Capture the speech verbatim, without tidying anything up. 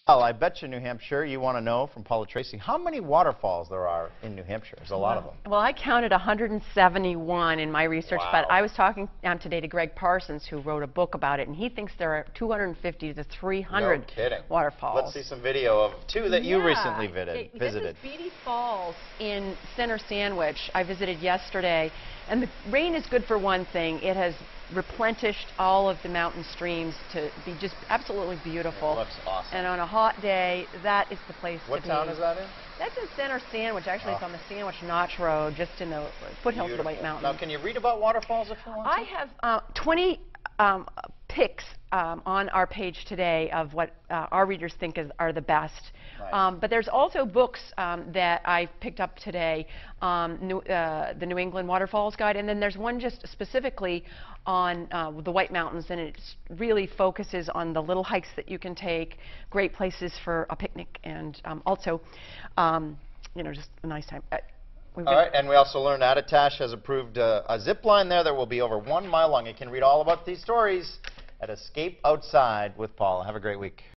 Well, I bet you New Hampshire, you want to know from Paula Tracy how many waterfalls there are in New Hampshire. There's a lot of them. Well, I counted one hundred seventy-one in my research, Wow. but I was talking um, today to Greg Parsons, who wrote a book about it, and he thinks there are two hundred fifty to three hundred No kidding. waterfalls. Let's see some video of two that you yeah. recently vid it, visited. This is Beatty Falls in Center Sandwich. I visited yesterday, and the rain is good for one thing. It has replenished all of the mountain streams to be just absolutely beautiful. It looks awesome. And on a hot day, that is the place What to be. What town is that in? That's in Center Sandwich. Actually, Oh. it's on the Sandwich Notch Road, just in the foothills of the White Mountains. Now, can you read about waterfalls if you want to? I have uh, twenty um, picks um, on our page today of what uh, our readers think is, are the best. Nice. Um, but there's also books um, that I've picked up today, um, New, uh, the New England Waterfalls Guide, and then there's one just specifically on uh, the White Mountains, and it really focuses on the little hikes that you can take, great places for a picnic, and um, also, um, you know, just a nice time. Uh, All right, and we also learned Attitash has approved uh, a zip line there that will be over one mile long. You can read all about these stories at Escape Outside with Paula. Have a great week.